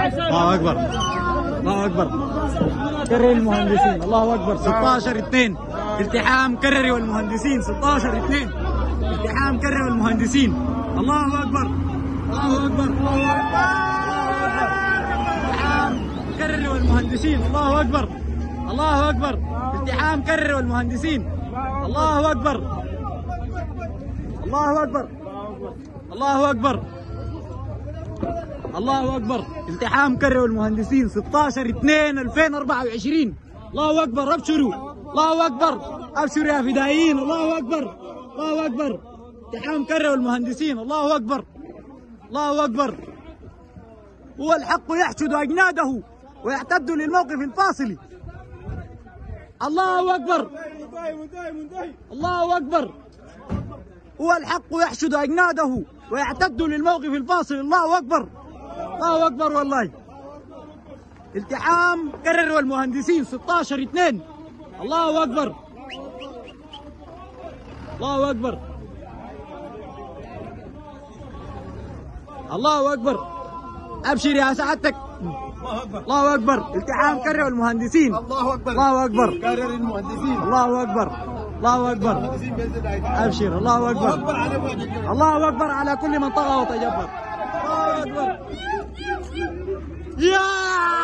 الله اكبر الله اكبر. كرري المهندسين. الله اكبر. 16-2 التحام كرري والمهندسين. 16-2 التحام كرري والمهندسين. الله اكبر الله اكبر الله اكبر. التحام كرري والمهندسين. الله اكبر الله اكبر. التحام كرري والمهندسين. الله اكبر الله اكبر الله اكبر الله اكبر. التحام كرري والمهندسين 16/2/2024. الله اكبر. ابشروا. الله اكبر. ابشروا يا فدائيين. الله اكبر الله اكبر. التحام كرري والمهندسين. الله اكبر الله اكبر. هو الحق يحشد اجناده ويعتد للموقف الفاصل. الله اكبر الله اكبر. هو الحق يحشد اجناده ويعتد للموقف الفاصل. الله اكبر الله اكبر. والله التحام كرر والمهندسين 16/2. الله اكبر الله اكبر الله اكبر. ابشر يا سعادتك. الله اكبر. التحام كرر والمهندسين. الله اكبر الله اكبر. كرر المهندسين. الله اكبر الله اكبر. ابشر. الله اكبر الله اكبر على كل من طغى وتجبر. الله اكبر. يا